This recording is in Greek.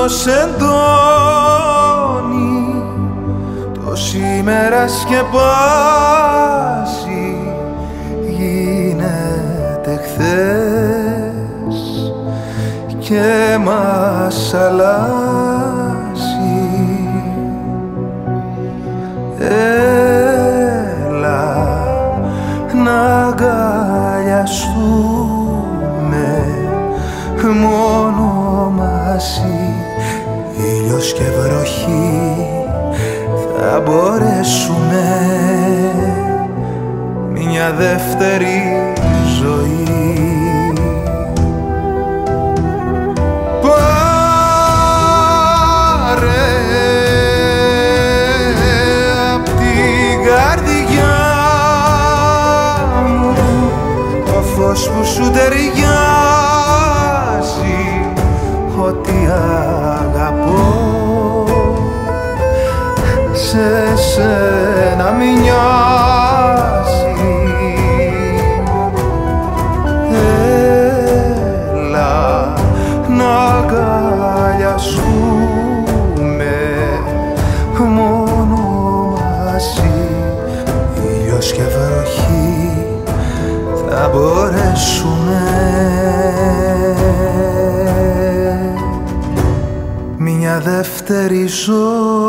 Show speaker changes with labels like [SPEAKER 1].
[SPEAKER 1] όνειρος εντώνει, το σήμερα σκεπάζει, γίνεται χθες και μας αλλάζει. Έλα να αγκαλιαστούμε μόνο μαζί, ήλιος και βροχή θα μπορέσουμε μια δεύτερη ζωή. Πάρε απ' την καρδιά μου το φως που σου ταιριάζει, ότι αγαπώ σε σένα μοιάζει. Έλα να αγκαλιαστούμε μόνο μαζί, ήλιος και βροχή θα μπορέσουμε μια δεύτερη ζωή.